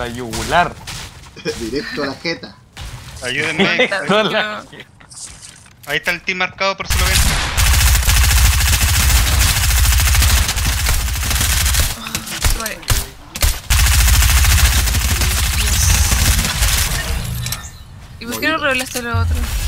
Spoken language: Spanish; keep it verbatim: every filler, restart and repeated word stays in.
la yugular. Directo a la jeta. Ayúdenme. Ahí, Directo a la... ahí está el team marcado por si lo ven. Vale. ¿Y por qué no revelaste lo otro?